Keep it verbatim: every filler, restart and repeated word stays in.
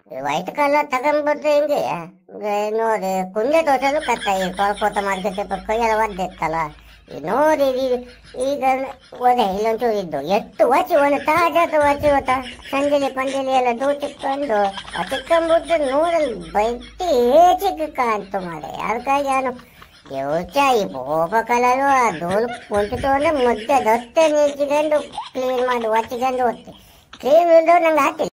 White colour ತಗೊಂಡ್ಬಿಟ್ರೆ ಹಿಂಗೆ ಈಗ ನೋಡಿ ಕುಂದೆ ತೋಟಲು ಕತ್ತ ಈ ಕೊಳಕೋತ ಮಾರ್ಕೆಟ್ ಕೈಯೆಲ್ಲ ಒದ್ದೆತ್ತಲ್ಲ ಈಗ ನೋಡಿ ಈ- ಈಗ ಒದೆ ಇಲ್ಲೊಂಚೂರು ಇದ್ದು ಎಷ್ಟು ವಚಿ ಒಂದು ತಾಜಾತ ವಚಿ ಹೋತ ಸಂಜೆಲಿ ಪಂಜಲಿ ಎಲ್ಲ ದೂಚಿಕೊಂಡು ಚಿಕ್ಕಂಬಿಟ್ಟು ನೋಡಲ್ ಬೈಟಿ ಚಿಕ್ಕ ಕಾಂತು ಮಾಡೆ ಅದಕ್ಕಾಗಿ ನಾನು ಯೋಚಾಯಿ ಬೋಪ ಕಲರು ಆ ಧೂಳು ಕುಂತಿತು ಅಂದ್ರೆ ಮುದ್ದೆ ದೊತ್ತೆ ನಿಲ್ಚಿಕೊಂಡು ಕ್ಲೀನ್ ಮಾಡಿ ಒಚ್ಚಿಕೊಂಡು ಹೋಗ್ತಿ ಕ್ಲೀನ್ ಇಲ್ದವ್ರು ನಂಗೆ ಹಾಕಿಲ್ಲ.